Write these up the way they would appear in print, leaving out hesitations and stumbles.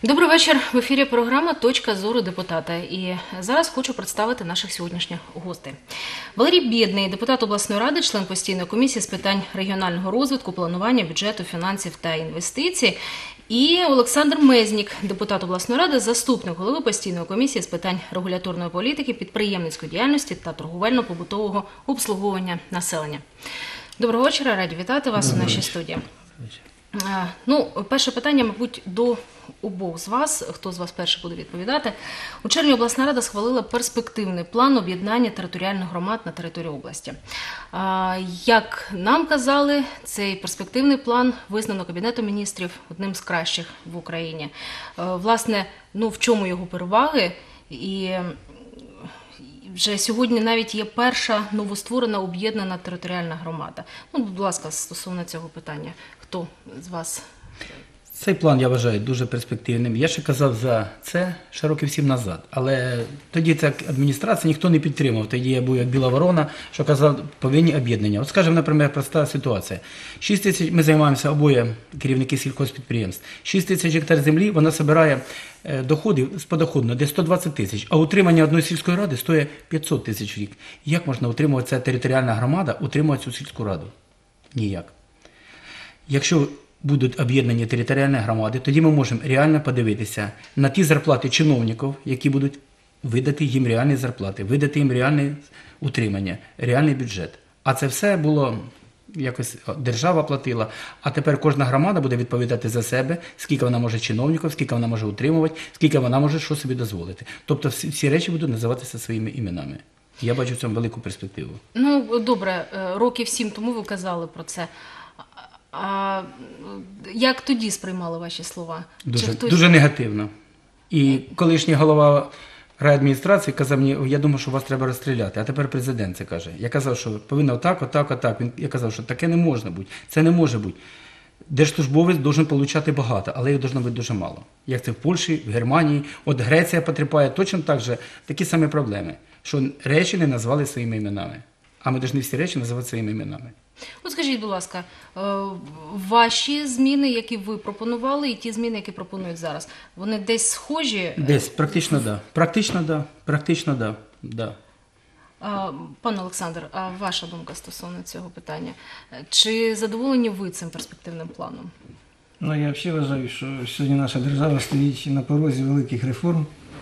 Добрий вечір. В ефірі програма «Точка зору депутата». І зараз хочу представити наших сьогоднішніх гостей. Валерій Бєдний, депутат обласної ради, член постійної комісії з питань регіонального розвитку, планування, бюджету, фінансів та інвестицій. І Олександр Мезнік, депутат обласної ради, заступник голови постійної комісії з питань регуляторної політики, підприємницької діяльності та торговельно-побутового обслуговування населення. Доброго вечора, раді вітати вас у нашій студії. Перше питання, мабуть, до обох з вас. Хто з вас перший буде відповідати? У червні обласна рада схвалила перспективний план об'єднання територіальних громад на території області. Як нам казали, цей перспективний план визнано Кабінетом міністрів одним з кращих в Україні. Власне, в чому його переваги? І вже сьогодні навіть є перша новостворена об'єднана територіальна громада. Будь ласка, стосовно цього питання, хто з вас? Цей план, я вважаю, дуже перспективним. Я ще казав за це ще років 7 назад. Але тоді так адміністрація ніхто не підтримав. Тоді я був як біла ворона, що казав, повинні об'єднання. От скажімо, наприклад, проста ситуація. 6 тисяч, ми займаємося обоє керівники сільхозпідприємств. 6 тисяч гектар землі, вона збирає доходів з подоходного десь 120 тисяч. А утримання одної сільської ради стоїть 500 тисяч в рік. Як можна утримувати, ця територіальна громада, утримувати цю сільську раду? Ніяк. Якщо будуть об'єднані територіальні громади, тоді ми можемо реально подивитися на ті зарплати чиновників, які будуть видати їм реальні зарплати, видати їм реальне утримання, реальний бюджет. А це все було якось держава платила, а тепер кожна громада буде відповідати за себе, скільки вона може чиновників, скільки вона може утримувати, скільки вона може що собі дозволити. Тобто всі речі будуть називатися своїми іменами. Я бачу в цьому велику перспективу. Добре, років 7 тому ви казали про це. А як тоді сприймали ваші слова? Дуже негативно. І колишній голова райадміністрації казав мені, я думаю, що вас треба розстріляти. А тепер президент це каже. Я казав, що повинно отак. Я казав, що таке не може бути. Це не може бути. Держслужбовець має отримати багато, але їх має бути дуже мало. Як це в Польщі, в Германії. От Греція потерпає точно так же такі самі проблеми, що речі не назвали своїми іменами. А ми повинні всі речі називати своїми іменами. От скажіть, будь ласка, ваші зміни, які ви пропонували, і ті зміни, які пропонують зараз, вони десь схожі? Десь, практично, да. Практично, да. Пане Олександр, а ваша думка стосовно цього питання? Чи задоволені ви цим перспективним планом? Я взагалі вважаю, що сьогодні наша держава стоїть на порозі великих реформ.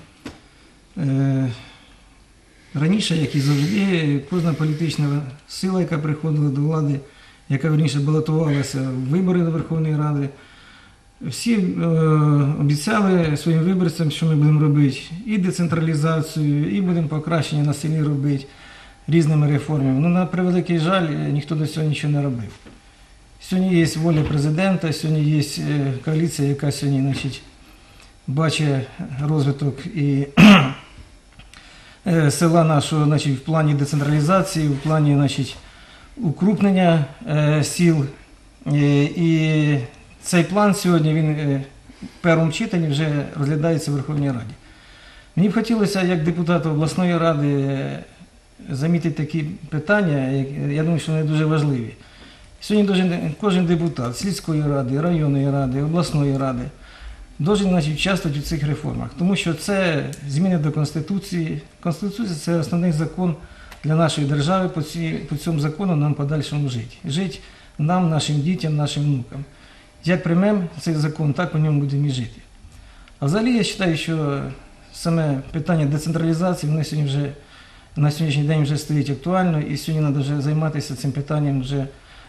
Раніше, як і завжди, кожна політична сила, яка приходила до влади, яка раніше балотувалася в вибори до Верховної Ради, всі обіцяли своїм виборцям, що ми будемо робити і децентралізацію, і будемо покращення на селі робити різними реформами. На превеликий жаль, ніхто до цього нічого не робив. Сьогодні є воля президента, сьогодні є коаліція, яка сьогодні бачить розвиток і села нашого в плані децентралізації, в плані укрупнення сіл. І цей план сьогодні, він в першому читанні вже розглядається в Верховній Раді. Мені б хотілося, як депутату обласної ради, замітити такі питання, я думаю, що вони дуже важливі. Сьогодні кожен депутат сільської ради, районної ради, обласної ради должен участвувати в цих реформах, тому що це зміни до Конституції. Конституція – це основний закон для нашої держави, по цьому закону нам подальшому жити. Жити нам, нашим дітям, нашим внукам. Як приймемо цей закон, так по ньому будемо і жити. А взагалі я вважаю, що саме питання децентралізації, воно сьогодні вже, на сьогоднішній день вже стоїть актуально, і сьогодні треба вже займатися цим питанням, вже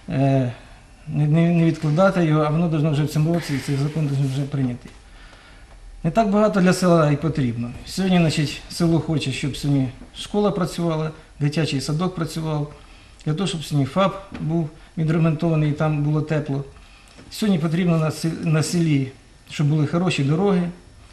не відкладати його, а воно повинно вже в цьому році, цей закон повинен вже прийняти. Не так багато для села і потрібно. Сьогодні, село хоче, щоб сьогодні школа працювала, дитячий садок працював, для того, щоб сьогодні ФАП був відремонтований і там було тепло. Сьогодні потрібно на селі, щоб були хороші дороги.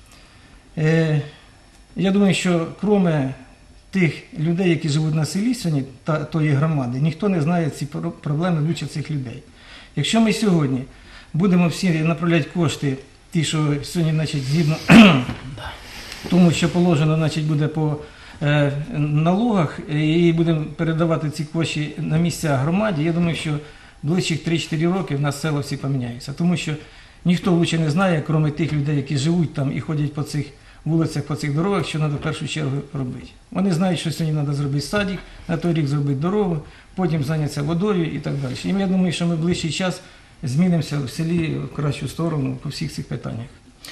Я думаю, що крім тих людей, які живуть на селі сьогодні, тої громади, ніхто не знає ці проблеми лучше цих людей. Якщо ми сьогодні будемо всі направляти кошти, ті, що сьогодні, згідно тому, що положено, буде по налогах, і будемо передавати ці кошти на місця громаді, я думаю, що ближчих 3-4 роки в нас села всі поміняються. Тому що ніхто лучше не знає, крім тих людей, які живуть там і ходять по цих вулицях, по цих дорогах, що треба в першу чергу робити. Вони знають, що сьогодні треба зробити садик, на той рік зробити дорогу, потім зайнятися водою і так далі. І я думаю, що ми в ближчий час змінимося в селі в кращу сторону по всіх цих питаннях.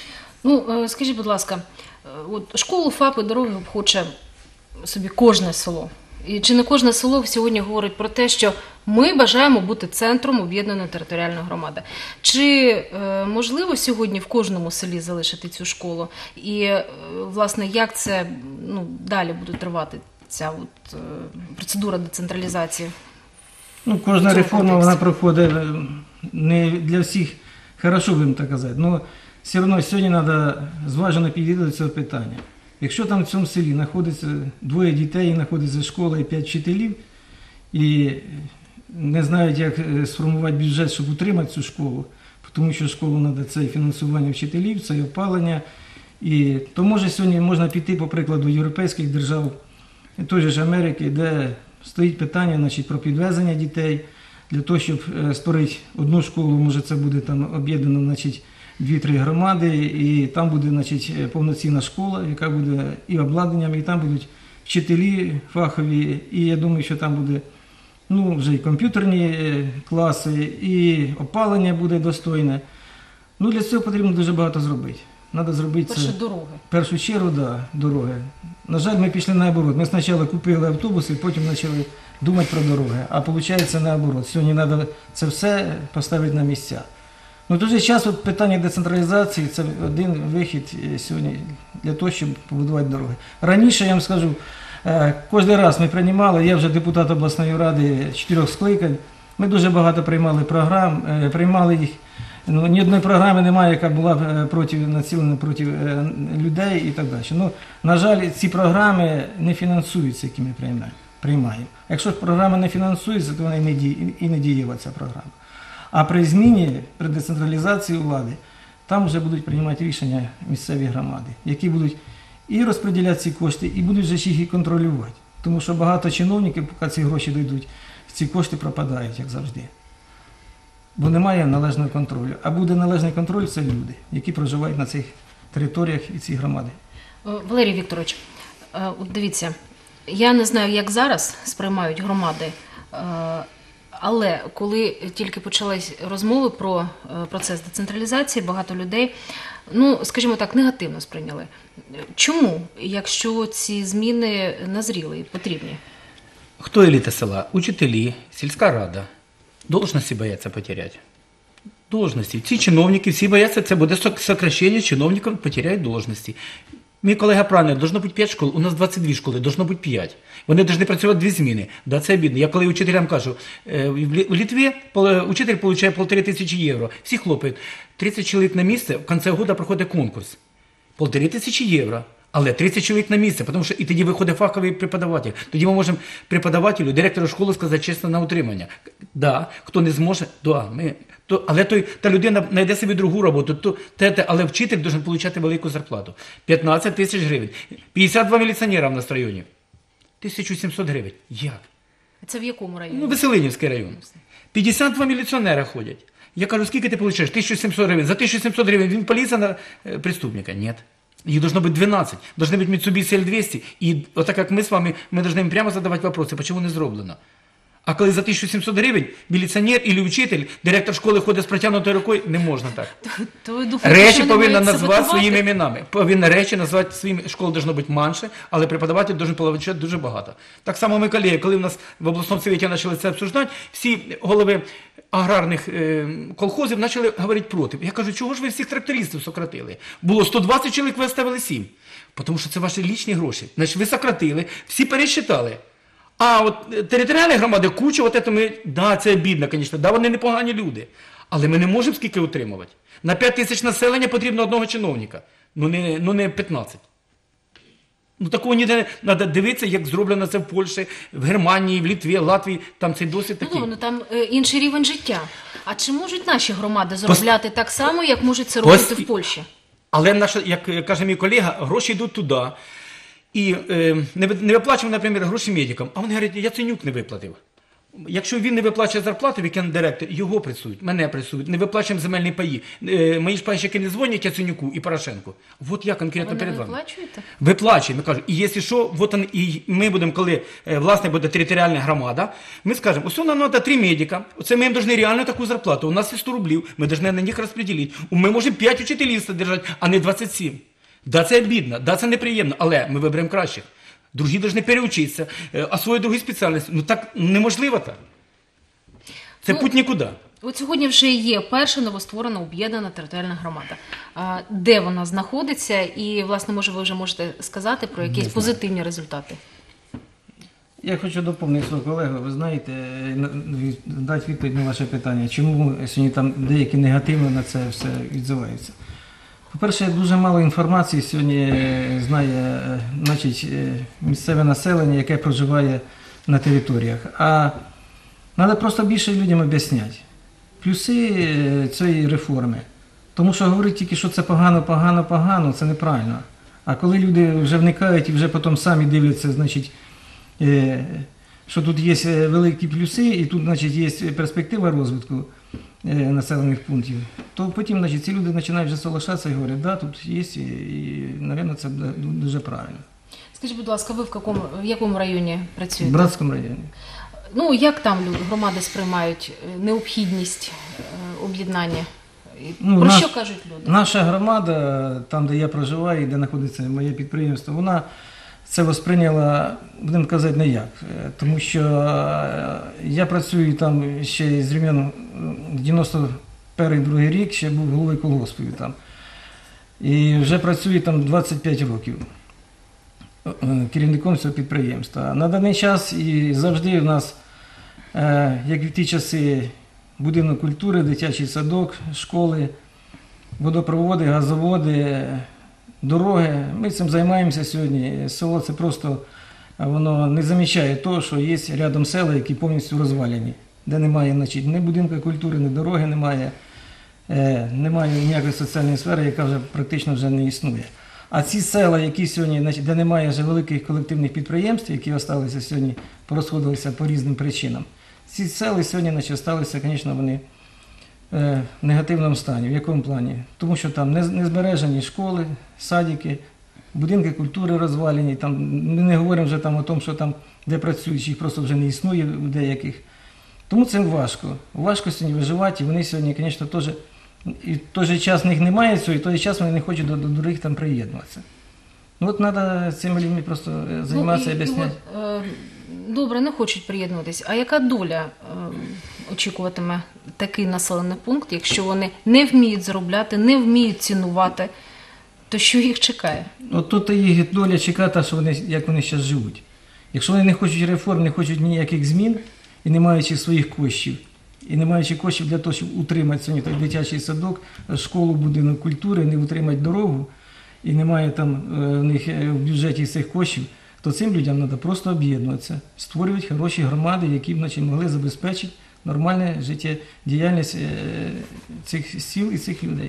Ну, скажіть, будь ласка, от школу, ФАПи, дороги хоче собі кожне село. І чи не кожне село сьогодні говорить про те, що ми бажаємо бути центром об'єднаної територіальної громади? Чи можливо сьогодні в кожному селі залишити цю школу? І, власне, як це далі буде тривати, ця процедура децентралізації? Ну, кожна реформа, вона проходить не для всіх хорошо, будемо так казати. Але все одно сьогодні треба зважено підійти до цього питання. Якщо там в цьому селі знаходиться 2 дітей, знаходиться школа і 5 вчителів, і не знають, як сформувати бюджет, щоб утримати цю школу, тому що школу треба це і фінансування вчителів, це і опалення. І то може сьогодні можна піти по прикладу європейських держав, той же ж Америки, де стоїть питання, значить, про підвезення дітей, для того, щоб створити одну школу, може це буде там об'єднано, значить, 2-3 громади, і там буде, значить, повноцінна школа, яка буде і обладнанням, і там будуть вчителі фахові, і я думаю, що там буде вже і комп'ютерні класи, і опалення буде достойне. Для цього потрібно дуже багато зробити. Треба зробити це. Дороги. В першу чергу, да, дороги. На жаль, ми пішли наоборот. Ми спочатку купили автобуси, потім почали думати про дороги. А виходить наоборот. Сьогодні треба це все поставити на місця. В той же час питання децентралізації – це один вихід сьогодні для того, щоб побудувати дороги. Раніше, я вам скажу, кожен раз ми приймали, я вже депутат обласної ради 4 скликань, ми дуже багато приймали програм, приймали їх. Ні одної програми немає, яка була націлена проти людей і так далі. На жаль, ці програми не фінансуються, які ми приймаємо. Якщо програма не фінансується, то вона і не дієва ця програма. А при зміні, при децентралізації влади, там вже будуть приймати рішення місцеві громади, які будуть і розподіляти ці кошти, і будуть вже їх і контролювати. Тому що багато чиновників, поки ці гроші дійдуть, ці кошти пропадають, як завжди. Бо немає належного контролю. А буде належний контроль – це люди, які проживають на цих територіях і ці громади. Валерій Вікторович, от дивіться, я не знаю, як зараз сприймають громади, але коли тільки почались розмови про процес децентралізації, багато людей, скажімо так, негативно сприйняли. Чому, якщо ці зміни назріли і потрібні? Хто еліта села? Учителі, сільська рада. Должності бояться потерять. Должності. Ці чиновники всі бояться, це буде сокращення чиновників, потеряють должності. Мій колега правильно, должно бути 5 школ, у нас 22 школи, должно бути 5. Вони повинні працювати 2 зміни. Да, це обідно. Я коли учителям кажу, в Литві учитель отримує 1500 євро, всі хлопають. 30 чоловік на місце, в кінці року проходить конкурс. 1500 євро. Але 30 чоловік на місце, тому що і тоді виходить фаховий преподаватель. Тоді ми можемо преподавателю, директору школи сказати чесно на утримання. Да, хто не зможе, але та людина знайде собі другу роботу, але вчитель має отримати велику зарплату. 15 тисяч гривень. 52 міліціонера в нас в районі. 1700 гривень. Як? Це в якому районі? Веселинівський район. 52 міліціонера ходять. Я кажу, скільки ти отримуєш? 1700 гривень. За 1700 гривень він полізе на преступника? Ні. Их должно быть 12. Должны быть Mitsubishi L200. И вот так как мы с вами, мы должны им прямо задавать вопросы, почему не зроблено. А коли за 1700 гривень міліціонер і учитель, директор школи ходить з протягнутою рукою, не можна так. То ви думаєте, речі що повинна вони назвати своїми іменами. Повинна речі назвати своїми, школ должно бути менше, але преподаватель должен получати дуже багато. Так само ми, колеги, коли в нас в обласному совєті почали це обсуждати, всі голови аграрних колхозів почали говорити проти. Я кажу, чого ж ви всіх трактористів сократили? Було 120 чоловік, ви оставили 7. Тому що це ваші лічні гроші. Значить, ви сократили, всі пересчитали. А от територіальні громади куча, це бідно, звісно, вони непогані люди. Але ми не можемо скільки утримувати. На 5 тисяч населення потрібно одного чиновника. Не 15. Такого ніде не треба дивитися, як зроблено це в Польщі, в Германії, в Литві, в Латвії. Там цей досвід такий. Там інший рівень життя. А чи можуть наші громади заробляти так само, як можуть це робити в Польщі? Але, як каже мій колега, гроші йдуть туди. І не виплачуємо, наприклад, гроші медикам. А вони говорять, Яценюк не виплатив. Якщо він не виплачує зарплату, вікенд директор, його пресують, мене пресують, не виплачуємо земельні паї. Мої ж пайщики не дзвонять Яценюку і Порошенку. От я конкретно Ви не перед вами. виплачуєте? Виплачуємо, кажуть. І якщо що, от і ми будемо, коли власне буде територіальна громада, ми скажемо, ось нам треба 3 медика, оце ми їм повинні реально таку зарплату, у нас є 100 рублів, ми повинні на них розподілити. Ми можемо 5 учителів содержати, а не 27. Да, це обідно, да, це неприємно, але ми виберемо кращих. Другі повинні переучитися, освоїти другу спеціальність. Ну так неможливо так. Це путь нікуди. От сьогодні вже є перша новостворена об'єднана територіальна громада. Де вона знаходиться? І, власне, може, ви вже можете сказати про якісь позитивні результати? Я хочу доповнити свого колегу. Ви знаєте, дати відповідь на ваше питання, чому сьогодні там деякі негативно на це все відзиваються. По-перше, дуже мало інформації сьогодні знає місцеве населення, яке проживає на територіях. А треба просто більше людям об'ясняти. Плюси цієї реформи. Тому що говорити тільки, що це погано, це неправильно. А коли люди вже вникають і вже потім самі дивляться, значить, що тут є великі плюси і тут, значить, є перспектива розвитку населених пунктів, то потім, значить, ці люди починають вже соглашатися і говорять, да, тут є, і, мабуть, це дуже правильно. Скажіть, будь ласка, ви в якому районі В працюєте? Братському районі. Ну, як там громади сприймають необхідність об'єднання? Про що кажуть люди? Наша громада, там, де я проживаю, де знаходиться моє підприємство, вона це восприйняла, будемо казати, не як. Тому що я працюю там ще з времен 91-2 рік, ще був головою колгоспу там. І вже працюю там 25 років керівником цього підприємства. На даний час і завжди в нас, як в ті часи, будинок культури, дитячий садок, школи, водопроводи, газоводи, дороги. Ми цим займаємося сьогодні. Село це просто, воно не замічає того, що є рядом села, які повністю розвалені, де немає, значить, ні будинку культури, ні дороги немає ніякої соціальної сфери, яка вже практично вже не існує. А ці села, які сьогодні, значить, де немає вже великих колективних підприємств, які залишилися сьогодні, порозходилися по різним причинам, ці села сьогодні, значить, залишилися, звісно, вони в негативному стані. В якому плані? Тому що там не збережені школи, садики, будинки культури розвалені, там, ми не говоримо вже там о тому, що там, де працюють, їх просто вже не існує у деяких. Тому цим важко. Важко сьогодні виживати, і вони сьогодні, звісно, теж, і в той же час в них немає цього, і в той же час вони не хочуть до других там приєднуватися. Ну от треба цими людьми просто займатися і об'ясняти. Добре, не хочуть приєднуватись. А яка доля очікуватиме такий населений пункт, якщо вони не вміють заробляти, не вміють цінувати, то що їх чекає? От тут і їх доля чекати, що вони, як вони зараз живуть. Якщо вони не хочуть реформ, не хочуть ніяких змін, і не маючи своїх коштів, і не маючи коштів для того, щоб утримати сьогодні той дитячий садок, школу, будинок культури, не утримати дорогу, і немає там в них в бюджеті цих коштів, то цим людям треба просто об'єднуватися, створювати хороші громади, які б, значить, могли забезпечити нормальне життєдіяльність цих сіл і цих людей.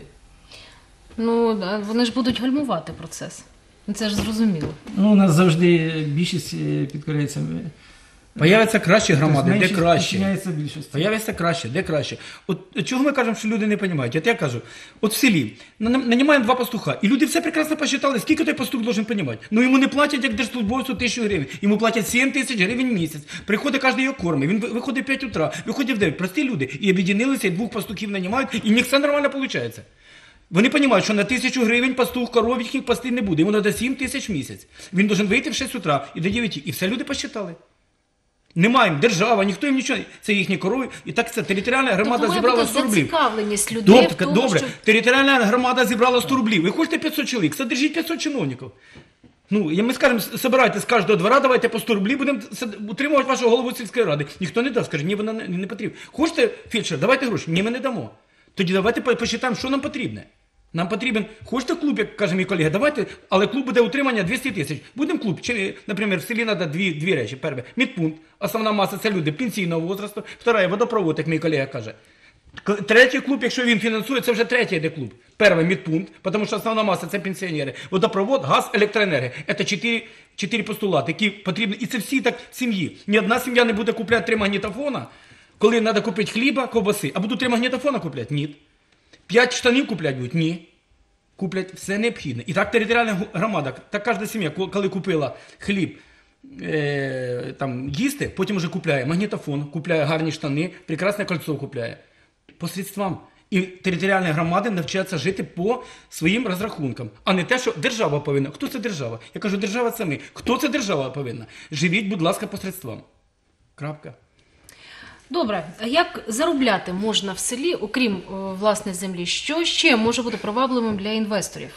Ну, вони ж будуть гальмувати процес. Це ж зрозуміло. Ну, у нас завжди більшість підкоряється. Появляться кращі громади, де краще. Підчиняється більшість. Появляться краще, де краще. От чого ми кажемо, що люди не розуміють? От я кажу, от в селі нанімаємо 2 пастуха, і люди все прекрасно посчитали, скільки той пастух должен розуміти. Ну йому не платять, як держслужбовцю, 1000 гривень. Йому платять 7 тисяч гривень в місяць. Приходить кожен його кормить, він виходить в 5 утра, виходить в 9. Прості люди. І об'єднилися, і 2 пастухів нанімають, і в них все нормально виходить. Вони розуміють, що на 1000 гривень пастух коров їхніх пасти не буде. Йому треба 7 тисяч в місяць. Він должен вийти в 6 утра і до 9. І все люди посчитали. Немає держава, ніхто їм нічого, це їхні корови. І так це територіальна громада зібрала 100 рублів. Зацікавленість людей в тому, Добре, що... територіальна громада зібрала 100 рублів. Ви хочете 500 чоловік, содержіть 500 чиновників. Ну, ми скажемо, собирайте з кожного двора, давайте по 100 рублів, будемо утримувати вашу голову сільської ради. Ніхто не дасть, скаже, ні, вона не потрібна. Хочете, фельдшер, давайте гроші. Ні, ми не дамо. Тоді давайте посчитаємо, що нам потрібне. Нам потрібен, хочете клуб, як каже мій колега, давайте, але клуб буде утримання 200 тисяч. Будемо клуб, чи, наприклад, в селі треба дві речі. Перше, медпункт, основна маса це люди пенсійного возрасту, вторая, водопровод, як мій колега каже. Третій клуб, якщо він фінансує, це вже третій йде клуб. Перший медпункт, тому що основна маса це пенсіонери. Водопровод, газ, електроенергія. Це чотири постулати, які потрібні. І це всі так сім'ї. Ні одна сім'я не буде купляти 3 магнітофона, коли треба купити хліба, ковбаси. А будуть 3 магнітофона купляти? Ні. 5 штанів купляти будуть? Ні. Куплять все необхідне. І так територіальна громада, так кожна сім'я, коли купила хліб, там, їсти, потім вже купляє магнітофон, купляє гарні штани, прекрасне кольцо купляє. Посредством. І територіальні громади навчаться жити по своїм розрахункам, а не те, що держава повинна. Хто це держава? Я кажу, держава це ми. Хто це держава повинна? Живіть, будь ласка, посредством. Крапка. Добре, а як заробляти можна в селі, окрім власної землі? Що ще може бути привабливим для інвесторів?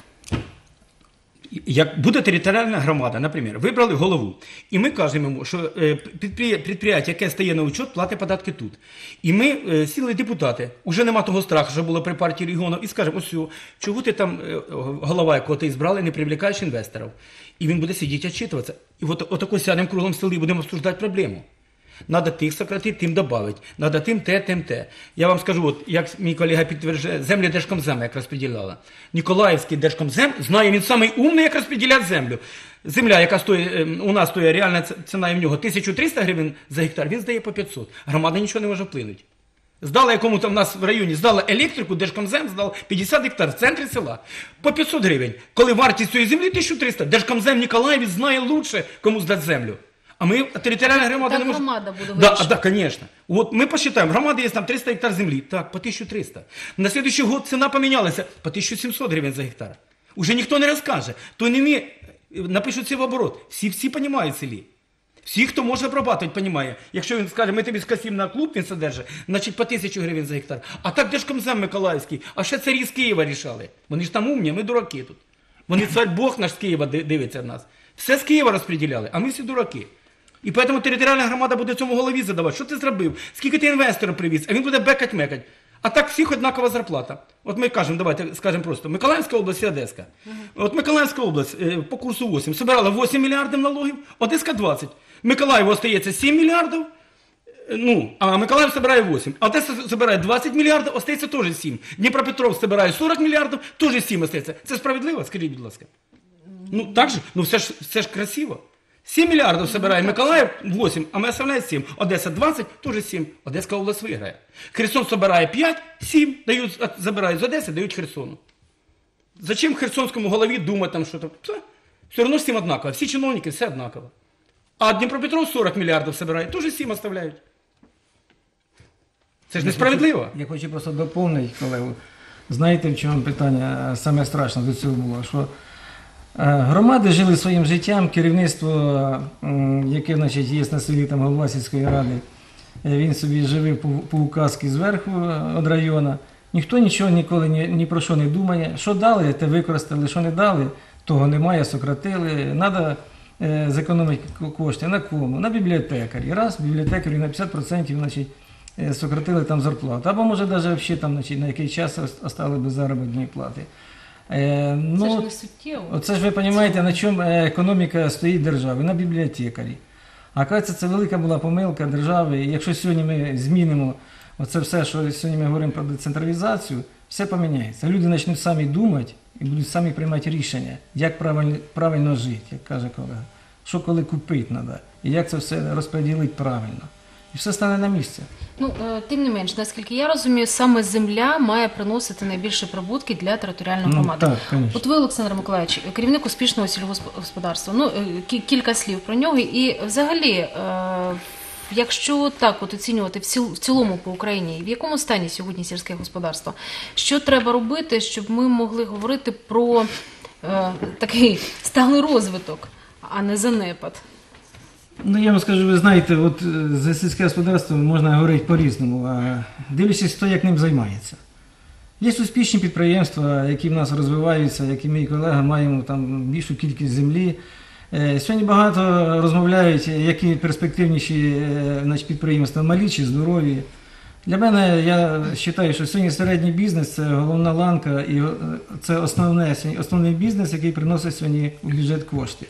Як буде територіальна громада, наприклад, вибрали голову, і ми кажемо йому, що підприємство, яке стає на учет, платить податки тут. І ми, сіли депутати, вже нема того страху, що було при партії регіону, і скажемо, ось, чого ти там, голова, якого ти збрали, не привлікаєш інвесторів. І він буде сидіти, відчитуватися. І отако сядемо круглом столі і будемо обсуждати проблему. Надо тих сократити, тим додати. Надо тим те. Я вам скажу, от, як мій колега підтверджує, землі Держкомзему як розподіляла. Ніколаївський Держкомзем знає, він самий умний, як розподіляти землю. Земля, яка стоїть, у нас стоїть реальна ціна в нього 1300 гривень за гектар, він здає по 500. Громада нічого не може вплинути. Здала якому-то в нас в районі, здала електрику, Держкомзем здав 50 гектар в центрі села по 500 гривень. Коли вартість цієї землі 1300, Держкомзем Ніколаївець знає лучше, кому здати землю. А ми, територіальна громада, Так не може... громада буде вирішувати. Да, конечно. Вот мы посчитаем, громада есть там 300 гектар земли, так, по 1300. На следующий год цена поменялась по 1700 гривен за гектар. Уже никто не розкаже. То не ми напишуть це в оборот. Всі розуміють в селі. Всі, хто може обрабатувати, розуміє. Якщо він скаже, ми тобі скосимо на клуб, він содержить, значить по 1000 гривень за гектар. А так Держкомзем Миколаївський, а ще царі з Києва рішали. Вони ж там умні, ми дураки тут. Вони цар Бог наш з Києва дивиться в нас. Все з Києва розподіляли, а ми всі дураки. І тому територіальна громада буде цьому голові задавати, що ти зробив, скільки ти інвесторів привіз, а він буде бекать-мекать. А так всіх однакова зарплата. От ми кажемо, давайте скажемо просто, Миколаївська область і Одеська. От Миколаївська область по курсу 8 собирала 8 мільярдів налогів, Одеська 20. Миколаєву остається 7 мільярдів, а Миколаїв збирає 8. А Одеса збирає 20 мільярдів, остається теж 7. Дніпропетровськ збирає 40 мільярдів, теж 7 остається. Це справедливо? Скажіть, будь ласка. Так же? Все ж красиво. 7 мільярдів збирає Миколаїв, 8, а ми оставляємо 7. Одеса 20, теж 7. Одеська область виграє. Херсон збирає 5, 7, забирають з Одеси, дають Херсону. Зачем Херсонському голові думати там, що там? Все одно всім однаково. Всі чиновники, все однаково. А Дніпропетровськ 40 мільярдів збирає, теж 7 оставляють. Це ж несправедливо. Я хочу просто доповнити, колегу. Знаєте, в чому питання саме страшне до цього було? Що громади жили своїм життям, керівництво, яке, значить, є на селі там, голова сільської ради, він собі живив по указці зверху від району. Ніхто нічого ніколи ні про що не думає. Що дали, те використали, що не дали, того немає, сократили. Треба зекономити кошти. На кому? На бібліотекарі. Раз, бібліотекарі на 50% значить, сократили там зарплату. Або може навіть взагалі там, значить, на який час остали без заробітної плати. Це ж не суттєво. Оце ж ви розумієте, на чому економіка стоїть держави, на бібліотекарі. А кажеться, це велика була помилка держави. І якщо сьогодні ми змінимо оце все, що сьогодні ми говоримо про децентралізацію, все поміняється. Люди почнуть самі думати і будуть самі приймати рішення, як правильно жити, як каже колега. Що коли купити треба, і як це все розподілити правильно. І все стане на місце. Тим не менш, наскільки я розумію, саме земля має приносити найбільші прибутки для територіальної громади. Так, звісно. От ви, Олександр Миколаївич, керівник успішного сільгосподарства. Кілька слів про нього. І взагалі, якщо так от оцінювати в цілому по Україні, в якому стані сьогодні сільське господарство? Що треба робити, щоб ми могли говорити про такий сталий розвиток, а не занепад? Я вам скажу, ви знаєте, от за сільське господарство можна говорити по-різному, дивлячись, хто як ним займається. Є успішні підприємства, які в нас розвиваються, які ми і колеги маємо там більшу кількість землі. Сьогодні багато розмовляють, які перспективніші підприємства, малі чи здорові. Для мене, я вважаю, що сьогодні середній бізнес – це головна ланка і це основний бізнес, який приносить сьогодні у бюджет кошти.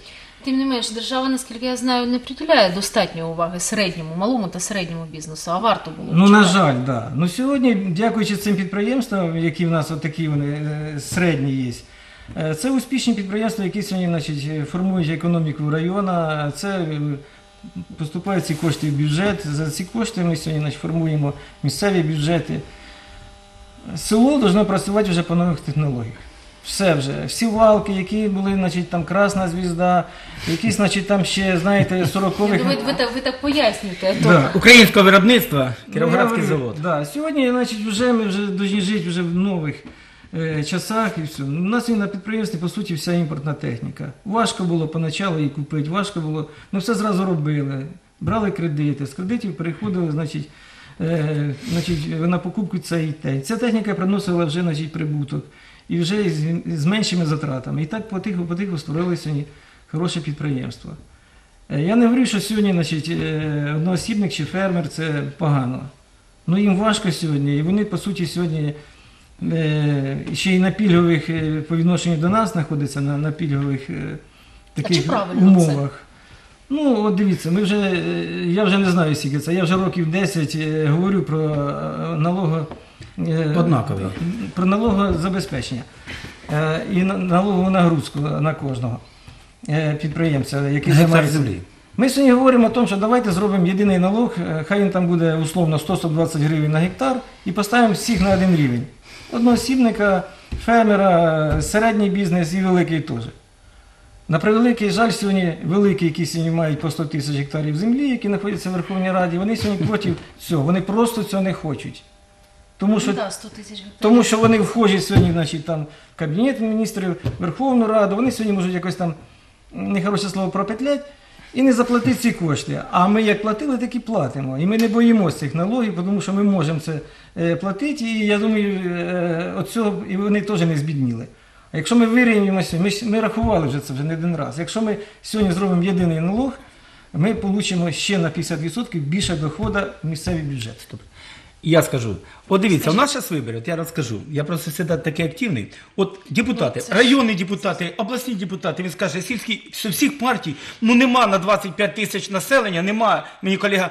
Тим не менш, держава, наскільки я знаю, не приділяє достатньо уваги середньому, малому та середньому бізнесу, а варто було. Ну, на Чому? жаль, да. Ну, сьогодні, дякуючи цим підприємствам, які в нас отакі вони середні є, це успішні підприємства, які сьогодні, значить, формують економіку району, це поступають ці кошти в бюджет, за ці кошти ми сьогодні, значить, формуємо місцеві бюджети. Село повинно працювати вже по нових технологіях. Все вже, всі валки, які були, значить, там Красна Звізда, якісь, значить, там ще, знаєте, 40-х. Ви так пояснюєте. Да. Українського виробництва, Кіровоградський завод. Да. Сьогодні, значить, ми вже повинні жити вже в нових часах і все. У нас і на підприємстві, по суті, вся імпортна техніка. Важко було поначалу її купити, важко було, ну все зразу робили. Брали кредити, з кредитів переходили, значить, на покупку цієї техніки. Ця техніка приносила вже, значить, прибуток. І вже з меншими затратами. І так потиху створили сьогодні хороше підприємство. Я не говорю, що сьогодні, значить, одноосібник чи фермер – це погано. Ну їм важко сьогодні, і вони, по суті, сьогодні ще й на пільгових, по відношенню до нас знаходяться, на пільгових таких умовах. Ну, от дивіться, я вже не знаю, скільки це, я вже років 10 говорю про Однаково. Про налогозабезпечення і налогову нагрузку на кожного підприємця, який займається землі. Ми сьогодні говоримо о тому, що давайте зробимо єдиний налог, хай він там буде условно 100-120 гривень на гектар, і поставимо всіх на один рівень. Одноосібника, фермера, середній бізнес і великий теж. На превеликий жаль, сьогодні великі, які сьогодні мають по 100 тисяч гектарів землі, які знаходяться в Верховній Раді, вони сьогодні проти цього, вони просто цього не хочуть. Тому що, 100 тисяч гектарів. тому що вони входять сьогодні, значить, там, в Кабінет міністрів, Верховну Раду, вони сьогодні можуть якось там, нехороше слово, пропетлять і не заплатити ці кошти. А ми як платили, так і платимо. І ми не боїмося цих налогів, тому що ми можемо це платити, і я думаю, от цього і вони теж не збідніли. А якщо ми вирівнюємося, ми рахували вже це вже не один раз, якщо ми сьогодні зробимо єдиний налог, ми отримаємо ще на 50% більше доходу в місцевий бюджет. І я скажу, от дивіться, у нас зараз вибори, от я розкажу, я просто завжди такий активний. От депутати, районні депутати, обласні депутати, він скаже, сільські, всіх партій, ну нема на 25 тисяч населення, нема, мені колега,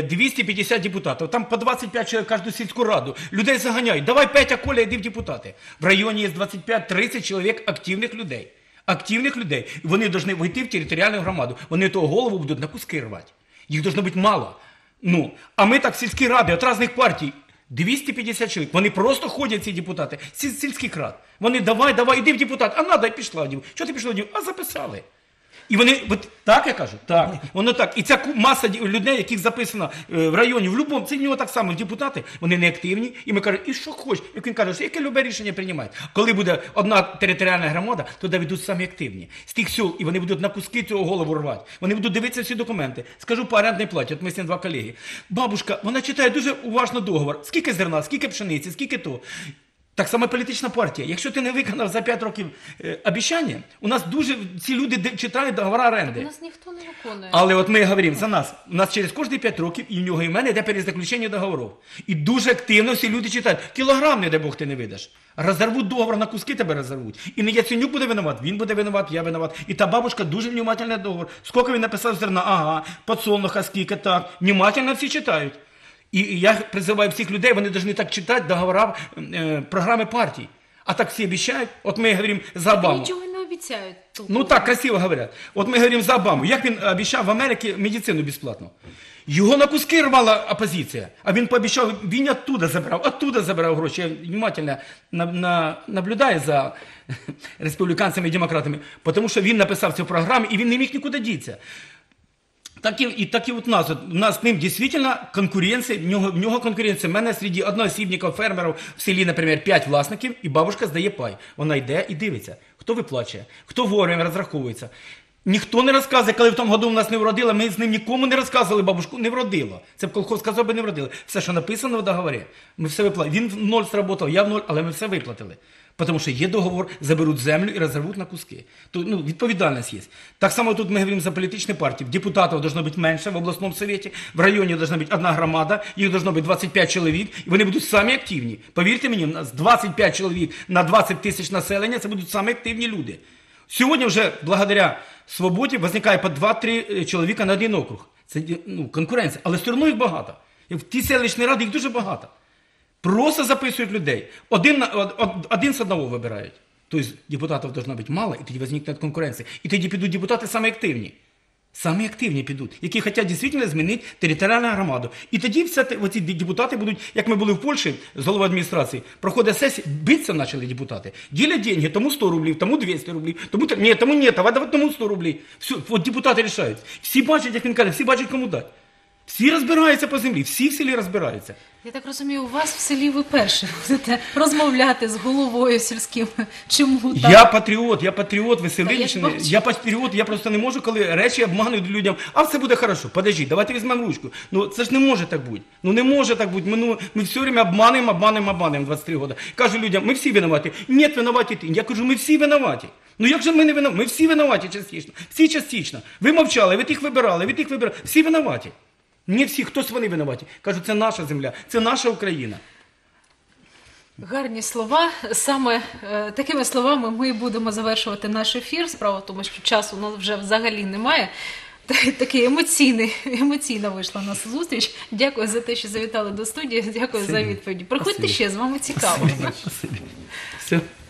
250 депутатів, там по 25 чоловік кожну сільську раду, людей заганяють, давай Петя, Коля, йди в депутати. В районі є 25-30 чоловік активних людей. Активних людей. І вони повинні вийти в територіальну громаду. Вони того голову будуть на куски рвати. Їх повинно бути мало. Ну, а ми так сільські ради від різних партій, 250 чоловік, вони просто ходять, ці депутати, з сільських рад. Вони давай, іди в депутат, а надо, пішла. Чого ти пішла? А записали. І вони, от, так я кажу? Так. Воно так. І ця маса людей, яких записано в районі, в будь-якому, це в нього так само депутати, вони не активні. І ми кажемо, і що хочеш? Як він каже, яке любе рішення приймають. Коли буде одна територіальна громада, туди ведуть самі активні. З тих сіл, і вони будуть на куски цього голову рвати. Вони будуть дивитися всі документи. Скажу по орендній платі, от ми з ним два колеги. Бабушка, вона читає дуже уважно договор. Скільки зерна, скільки пшениці, скільки то. Так само політична партія. Якщо ти не виконав за 5 років обіцяння, у нас дуже ці люди читають договори оренди. У нас ніхто не виконує. Але от ми говоримо за нас. У нас через кожні 5 років і в нього, і в мене йде перезаключення договорів. І дуже активно всі люди читають. Кілограм, не дай Бог, ти не видаш. Розорвуть договор, на куски тебе розорвуть. І не Яценюк буде винуват, він буде винуват, я винуват. І та бабушка дуже внимательний договор. Скільки він написав зерна? Ага, подсолнуха, скільки так. Внимательно всі читають. І я призиваю всіх людей, вони повинні так читати договори, програми партій. А так всі обіцяють. От ми говоримо за Обаму. Нічого не обіцяють. Ну так, красиво говорять. От ми говоримо за Обаму. Як він обіцяв в Америці медицину безплатно? Його на куски рвала опозиція. А він пообіцяв, він оттуда забирав гроші. Я внимательно наблюдаю за республіканцями і демократами. Тому що він написав цю програму і він не міг нікуди дітися. Так і от у нас з ним дійсно конкуренція, в нього конкуренція. В мене серед одноосібників, фермерів в селі, наприклад, 5 власників, і бабушка здає пай. Вона йде і дивиться, хто виплачує, хто вовремя розраховується. Ніхто не розказує, коли в тому году в нас не вродила, ми з ним нікому не розказували, бабушку не вродило. Це б колхоз сказав би не вродило. Все, що написано в договорі, ми все виплатили. Він в 0 сработав, я в 0, але ми все виплатили. Тому що є договор, заберуть землю і розірвуть на куски. То, відповідальність є. Так само тут ми говоримо за політичні партії. Депутатів должно бути менше в обласному совєті, в районі должна бути одна громада, їх должно бути 25 чоловік, і вони будуть самі активні. Повірте мені, у нас 25 чоловік на 20 тисяч населення, це будуть самі активні люди. Сьогодні вже благодаря свободі возникає по 2-3 чоловіка на один округ. Це конкуренція, але все одно їх багато. І в ті селищні ради їх дуже багато. Просто записують людей. Один з одного вибирають. Тобто депутатів повинно бути мало, і тоді возникне конкуренція. І тоді підуть депутати самі активні. Самі активні підуть, які хочуть дійсно змінити територіальну громаду. І тоді ці депутати будуть, як ми були в Польщі з головою адміністрації, проходить сесія, битися почали депутати. Ділять деньги, тому 100 рублів, тому 200 рублів, тому ні, давай тому 100 рублів. Все, от депутати рішають. Всі бачать, як він каже, всі бачать, кому дати. Всі розбираються по землі, всі в селі розбираються. Я так розумію, у вас в селі ви перші будете розмовляти з головою сільським. Чому так? Я патріот Веселилівщини, я патріот, я просто не можу, коли речі обманують людям, а все буде хорошо, подождіть, давайте візьмемо ручку. Ну це ж не може так бути. Ну не може так бути. Ми все время обмануємо 23 роки. Кажу людям, ми всі винуваті. Ні, винуваті ти. Я кажу, ми всі винуваті. Ну як же ми не винуваті? Ми всі винуваті частично. Всі частично. Ви мовчали, ви тих вибирали, всі винуваті. Не всі, хтось вони винуваті. Кажуть, це наша земля, це наша Україна. Гарні слова. Саме такими словами ми будемо завершувати наш ефір. Справа в тому, що часу у нас вже взагалі немає. Такий емоційна вийшла у нас зустріч. Дякую за те, що завітали до студії. Дякую за відповіді. Приходьте ще, з вами цікаво. Спасибо. Все.